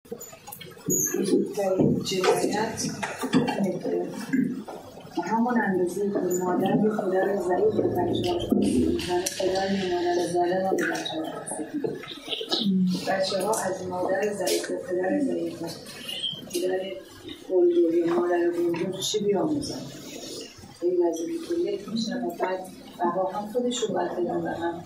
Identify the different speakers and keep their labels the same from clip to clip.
Speaker 1: بزرگترین جنایت همون اندازه که مادر به پدر ضعیف به بچه‌هاش آسیب می‌زنه، پدر به مادر ظالم به بچه‌هاش آسیب می‌زنه. بچه‌ها از مادر ضعیف و پدر ضعیف، پدر قلدر یا مادر قلدر چی بیاموزن؟ غیر از این که یک میشن و بعد بقا هم خودشون باید بدن و هم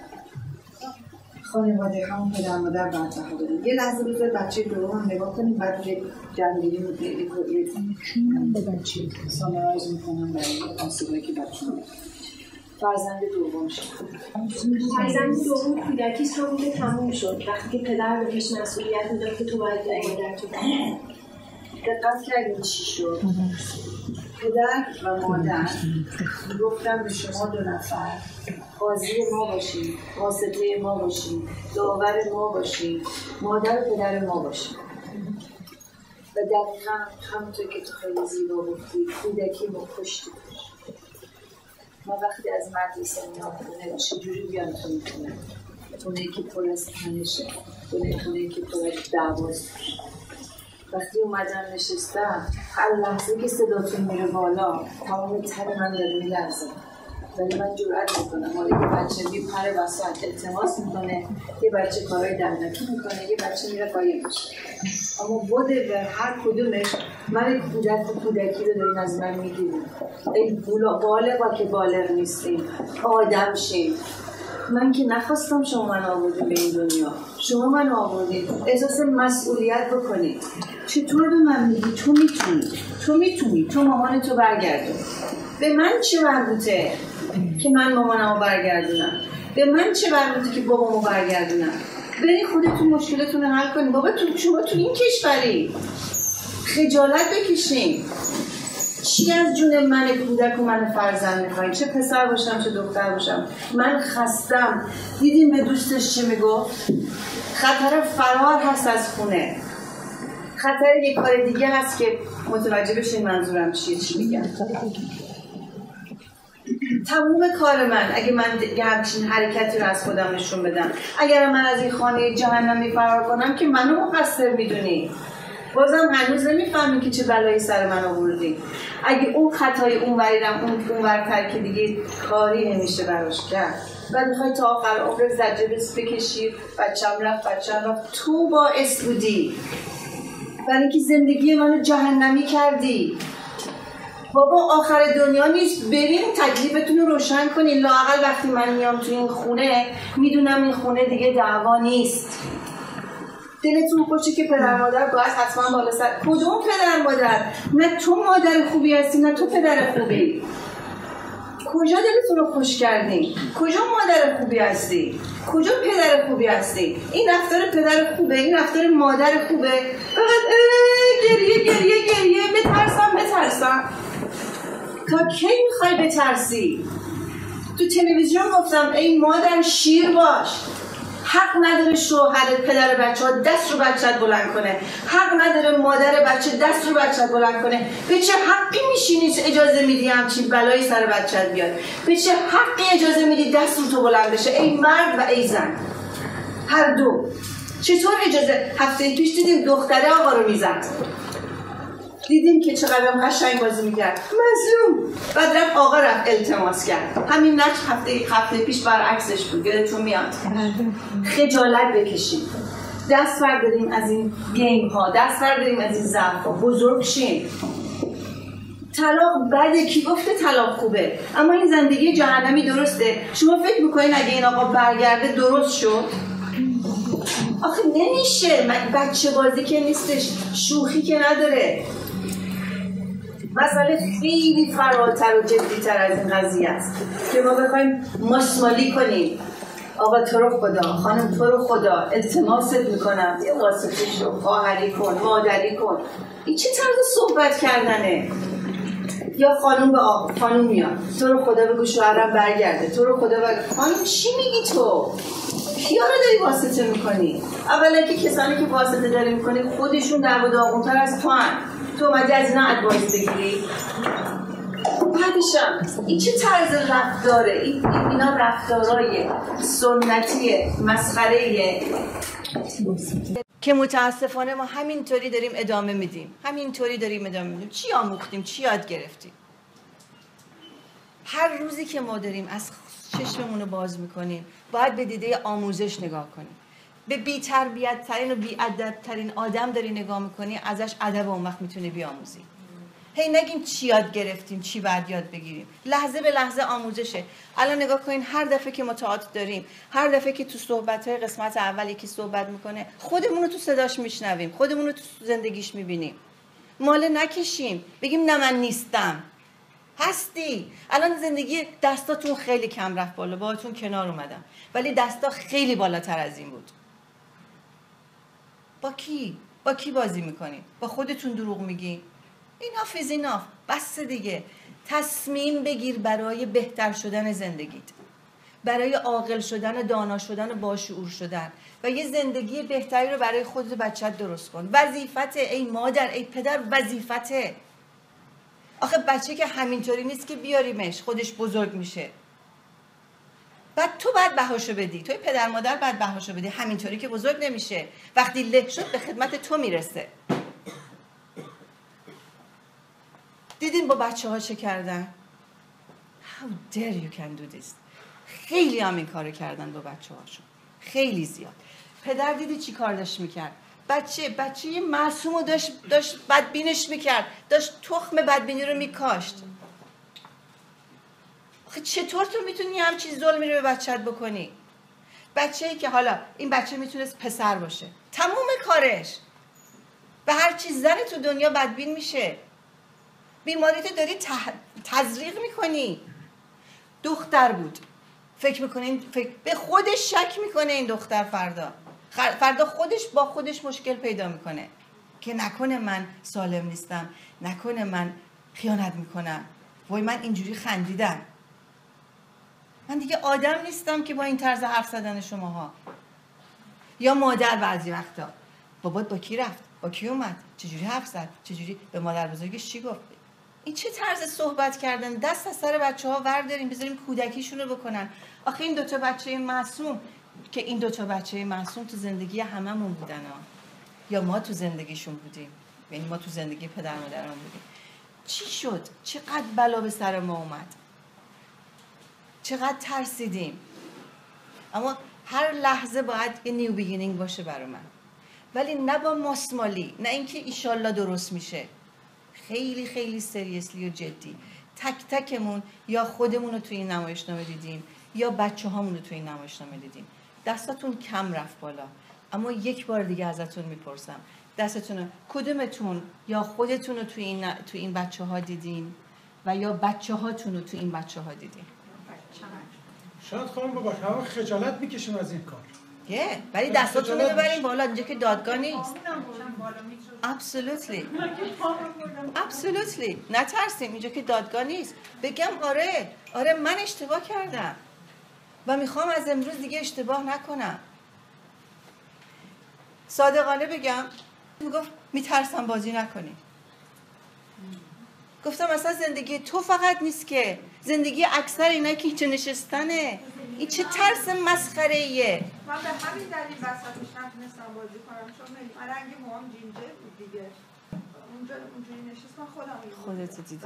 Speaker 1: خانواده همون پدر مادر باید بقا بدن. یه لحظه بذار بچه دوم هم نگاه کنیم، بعد یک جنگیری من به بچه سامرایز میکنم برای آسیبایی که بچه هم فرزند دوم شد.
Speaker 2: فرزند دوم کودکیش همونه تموم شد وقتی که پدر بهش مسئولیت میداد که تو باید مادر تو
Speaker 1: دقت کردیم چی شد؟ پدر و مادر گفتن به شما دو نفر قاضی ما باشید، واسطه ما باشید، داور ما باشید، مادر و پدر ما باشید. و دقیقا همونطور که تو خیلی زیبا گفتی کودکی ما کشتی داشت. ما وقتی از مدرسه میام خونه چجوری بیان تو میکنه؟ خونه که پر از تنشه، خونه که پر از دعواست. وقتی اومدم نشستم هر لحظه که صداتون میره بالا تمام تن من داره میلرزه، ولی من جرئت میکنم. حالا یه بچه میپره وسط التماس میکنه، یه بچه کارهای دندکی میکنه، یه بچه میره قایم میشه، اما بوده به هر کدومش من کودکی رو دارین از من میگیریم. ای بالغا که بالغ نیستیم، آدم شیم. من که نخواستم شما من آوردیم به این دنیا، شما من آوردید، احساس مسئولیت بکنید. چطور به من میگی تو میتونی تو مامانتو برگردون؟ به من چه مربوطه که من مامانمو برگردونم؟ به من چه مربوطه که بابامو برگردونم؟ برید خودتون مشکلتون رو حل کنید. بابا شما تو این کشوری خجالت بکشین. چی از جون من کودک و من فرزند میخواین؟ چه پسر باشم چه دختر باشم؟ من خستم. دیدین به دوستش چه میگفت؟ خطر فرار هست از خونه، خطر یک کار دیگه هست که متوجه بشین منظورم چیه، چی میگم. تموم کار من اگه من همچین حرکتی رو از خودم نشون بدم، اگر من از این خانه جهنمی فرار کنم که منو مقصر میدونی، بازم هنوز نمیفهمی که چه بلایی سر من آوردی. اگه اون خطای اونوریدم اونورتر که دیگه کاری نمیشه براش کرد، بعد میخوای تا آخر عمر زجربس بکشی بچم رفت تو باعث بودی، برای اینکه زندگی منو جهنمی کردی. بابا آخر دنیا نیست، بریم تکلیفتون رو روشن کنین. لااقل وقتی من میام تو این خونه میدونم این خونه دیگه دعوا نیست. دلتون خوشه که پدر مادر باید حتما بالا سر. کدوم پدر مادر؟ نه تو مادر خوبی هستی نه تو پدر خوبی. کجا دلتون رو خوش کردین؟ کجا مادر خوبی هستی؟ کجا پدر خوبی هستی؟ این رفتار پدر خوبه، این رفتار مادر خوبه. فقط گریه بترسم. تا کی میخوای بترسی؟ تو تلویزیون گفتم ای مادر شیر باش. حق نداره شوهر پدر بچه ها دست رو بچت بلند کنه، حق نداره مادر بچه دست رو بچت بلند کنه. به چه حقی میشینی اجازه میدی همچین بلایی سر بچت بیاد؟ به چه حقی اجازه میدی دست رو تو بلند بشه؟ ای مرد و ای زن هر دو. چطور اجازه؟ هفته پیش دیدیم دختره آقا رو میزد، دیدیم که چقدر قشنگ بازی میکرد، مظلوم. بعد رفت آقا رفت التماس کرد. همین نقش هفته پیش برعکسش بود. یادتون میاد؟ خجالت بکشید، دست برداریم از این گیم ها، دست برداریم از این ضعف ها، بزرگ شیم. طلاق بده، کی گفته طلاق خوبه؟ اما این زندگی جهنمی درسته؟ شما فکر میکنین اگه این آقا برگرده درست شد؟ آخه نمیشه. بچه بازی که نیستش، شوخی که نداره. مسئله خیلی فراتر و جدی‌تر از این قضیه است که ما بخوایم ماسمالی کنیم. آقا تو رو خدا، خانم تو رو خدا، التماست میکنم یه واسطه شو، خواهری کن، مادری کن. این چه طرز صحبت کردنه؟ یا خانم به آقا، خانم میاد تو رو خدا بگو شوهرم برگرده، تو رو خدا بگو. خانم چی میگی تو؟ کیا رو داری واسطه میکنی؟ اولا که کسانی که واسطه داری میکنی خودشون در و داغونتر از تو هن. تو اومدی از اینا ادوایس بگیری؟ بعدشم این چه طرز رفتاره؟ اینا رفتارای سنتی مسخره که متاسفانه ما همینطوری داریم ادامه میدیم. چی آموختیم؟ چی یاد گرفتیم؟ هر روزی که ما داریم از چشممون رو باز میکنیم باید به دیده آموزش نگاه کنیم. به بی‌تربیت ترین و بی‌ادب ترین آدم داری نگاه میکنی، ازش ادب اون وقت میتونی بیاموزی. هی نگیم چی یاد گرفتیم، چی باید یاد بگیریم. لحظه به لحظه آموزشه. الان نگاه کنین، هر دفعه که ما تئاتر داریم، هر دفعه که تو صحبت‌های قسمت اول یکی صحبت میکنه، خودمون رو تو صداش میشنویم، خودمون رو تو زندگیش میبینیم. ماله نکشیم بگیم نه من نیستم. هستی. الان زندگی دستاتون خیلی کم رفت بالا، باهاتون کنار اومدم، ولی دستا خیلی بالاتر از این بود. با کی بازی میکنین؟ با خودتون دروغ میگین؟ enough is enough. بس دیگه. تصمیم بگیر برای بهتر شدن زندگیت، برای عاقل شدن، دانا شدن و باشعور شدن و یه زندگی بهتری رو برای خودت و بچت درست کن. وظیفته ای مادر، ای پدر، وظیفته. آخه بچه که همینطوری نیست که بیاریمش خودش بزرگ میشه. بعد تو باید بهاشو بدی، توی پدر مادر باید بهاشو بدی. همینطوری که بزرگ نمیشه. وقتی له شد به خدمت تو میرسه. دیدین با بچه ها چه کردن؟ How dare you can do this. خیلی هم این کارو کردن با بچه هاشون، خیلی زیاد. پدر دیدی چی کار داشت میکرد؟ بچه یه معصوم رو داشت بدبینش میکرد، داشت تخم بدبینی رو میکاشت. آخه چطور تو میتونی همچین ظلمی رو به بچت بکنی؟ بچه‌ای که حالا این بچه میتونست پسر باشه، تموم کارش به هر چیز زن تو دنیا بدبین میشه. بیماریتو داری تزریق میکنی. دختر بود، فکر میکنین به خودش شک میکنه این دختر فردا خودش با خودش مشکل پیدا میکنه که نکنه من سالم نیستم، نکنه من خیانت میکنم، وای من اینجوری خندیدم، من دیگه آدم نیستم که با این طرز حرف زدن شماها. یا مادر بعضی وقتا بابات با کی رفت، با کی اومد، چجوری حرف زد، چجوری به مادر بزرگش چی گفت. این چه طرز صحبت کردن؟ دست از سر بچه‌ها ورداریم بذاریم کودکیشون رو بکنن. آخه این دوتا بچه معصوم که این دوتا بچه معصوم تو زندگی هممون بودن ها. یا ما تو زندگیشون بودیم، یعنی ما تو زندگی پدر مادرمون بودیم. چی شد؟ چقدر بلا به سر ما اومد، چقدر ترسیدیم. اما هر لحظه باید یه نیو بیگینینگ باشه برای من، ولی نه با ماسمالی، نه اینکه ایشالله درست میشه. خیلی خیلی سریسلی و جدی. تک تکمون یا خودمون رو توی این نمایشنامه دیدیم یا بچه هامون رو توی این نمایشنامه دیدیم. دستاتون کم رفت بالا، اما یک بار دیگه ازتون میپرسم دستتون کدومتون یا خودتون رو توی این بچه ها دیدین و یا بچه هاتون رو توی این بچه ها دیدین؟
Speaker 3: شاید خانم با همه خجالت میکشیم از این کار.
Speaker 1: ولی دستاتون رو ببرین بالا، اینجا که دادگاه نیست. Absolutely. نترسیم، اینجا که دادگاه نیست. بگم آره من اشتباه کردم و میخوام از امروز دیگه اشتباه نکنم. صادقانه بگم میگفت میترسم بازی نکنی. گفتم اصلا زندگی تو فقط نیست که، زندگی اکثر اینا که اینجا نشستنه. این چه ترس مسخره ایه.
Speaker 4: من به همین دلیل وسطش نتونستم بازی کنم، چون رنگ موام جینجر بود دیگه. اونجوری نشستم
Speaker 1: خودت دیدی.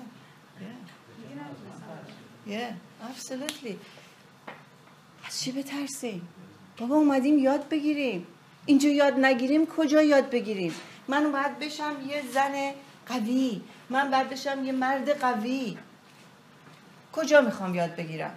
Speaker 1: Absolutely. از چی بترسیم؟ بابا اومدیم یاد بگیریم. اینجا یاد نگیریم کجا یاد بگیریم؟ من باید بشم یه زن قوی، من باید بشم یه مرد قوی. کجا میخوام یاد بگیرم؟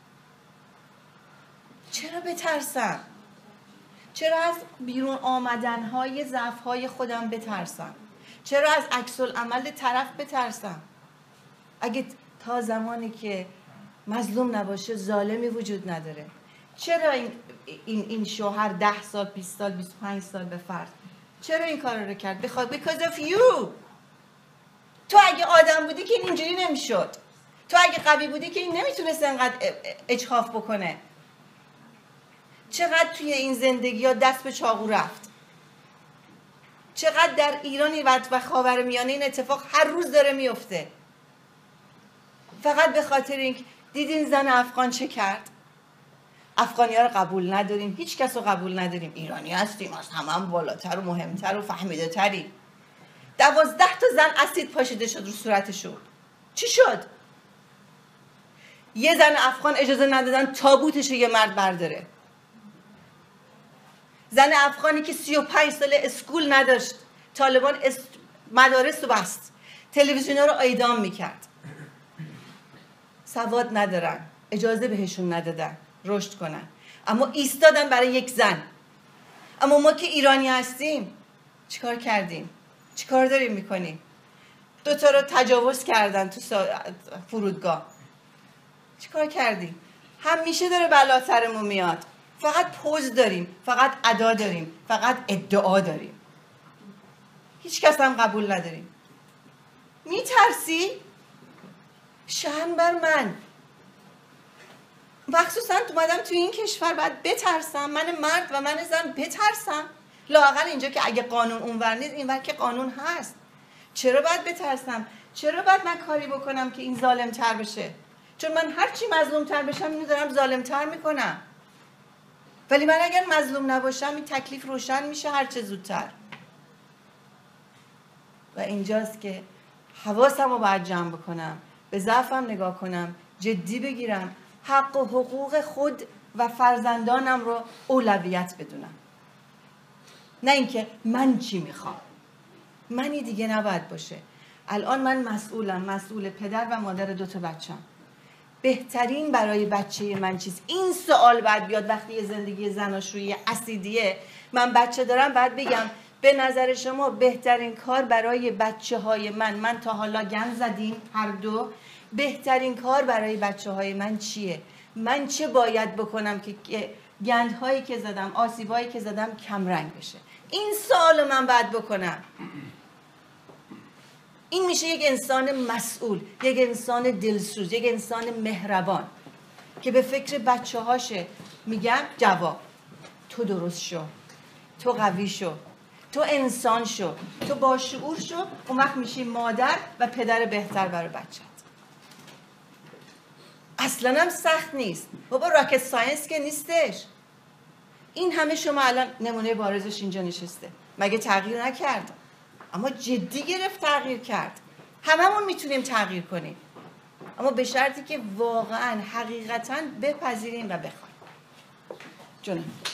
Speaker 1: چرا بترسم؟ چرا از بیرون آمدنهای ضعف‌های خودم بترسم؟ چرا از عکس العمل طرف بترسم؟ اگه تا زمانی که مظلوم نباشه ظالمی وجود نداره. چرا این شوهر 10 سال 20 سال 25 سال به فرض چرا این کار رو کرد؟ because of you. تو اگه آدم بودی که اینجوری نمیشد. تو اگه قوی بودی که این نمیتونست انقدر اجحاف بکنه. چقدر توی این زندگی ها دست به چاقو رفت. چقدر در ایرانی و خاورمیانه این اتفاق هر روز داره میفته. فقط به خاطر اینکه دیدین زن افغان چه کرد؟ افغانی ها رو قبول نداریم، هیچ کس رو قبول نداریم، ایرانی هستیم، از همه بالاتر و مهمتر و فهمیده تری. 12 تا زن اسید پاشیده شد رو صورتشون. چی شد؟ یه زن افغان اجازه ندادن تابوتش یه مرد برداره. زن افغانی که 35 ساله اسکول نداشت، طالبان مدارس رو بست، تلویزیون رو اعدام میکرد. سواد ندارن، اجازه بهشون ندادن رشد کنن، اما ایستادن برای یک زن. اما ما که ایرانی هستیم چیکار کردیم؟ چیکار داریم میکنیم؟ 2 تا رو تجاوز کردن تو فرودگاه. چیکار کردیم؟ همیشه داره بلا سرمون میاد. فقط پوز داریم، فقط ادا داریم، فقط ادعا داریم. هیچ کس هم قبول نداریم. میترسی؟ شرم بر من. مخصوصا اومدم تو این کشور باید بترسم، من مرد و من زن بترسم. لااقل اینجا که اگه قانون اونور نیست اینور که قانون هست. چرا باید بترسم؟ چرا باید من کاری بکنم که این ظالم تر بشه؟ چون من هرچی مظلوم تر بشم اینو دارم ظالم تر میکنم. ولی من اگر مظلوم نباشم این تکلیف روشن میشه هرچه زودتر. و اینجاست که حواسم رو باید جمع بکنم، به ضعفم نگاه کنم، جدی بگیرم، حق و حقوق خود و فرزندانم رو اولویت بدونم. نه اینکه من چی میخوام. منی دیگه نباید باشه. الان من مسئولم، مسئول پدر و مادر 2 تا بچه‌ام. بهترین برای بچه من چیست؟ این سوال باید بیاد وقتی یه زندگی زناشویی اسیدیه. من بچه دارم باید بگم به نظر شما بهترین کار برای بچه های من تا حالا گند زدیم هر دو، بهترین کار برای بچه های من چیه؟ من چه باید بکنم که گندهایی که زدم، آسیبایی که زدم کم رنگ بشه؟ این سوالو من باید بکنم. این میشه یک انسان مسئول، یک انسان دلسوز، یک انسان مهربان که به فکر بچه هاشه. میگم جواب، تو درست شو، تو قوی شو، تو انسان شو، تو باشعور شو، اون وقت میشی مادر و پدر بهتر برای بچت. اصلا هم سخت نیست بابا، راکت ساینس که نیستش. این همه شما الان نمونه بارزش اینجا نشسته، مگه تغییر نکرد؟ اما جدی گرفت تغییر کرد. هممون میتونیم تغییر کنیم، اما به شرطی که واقعا حقیقتا بپذیریم و بخوایم. جونم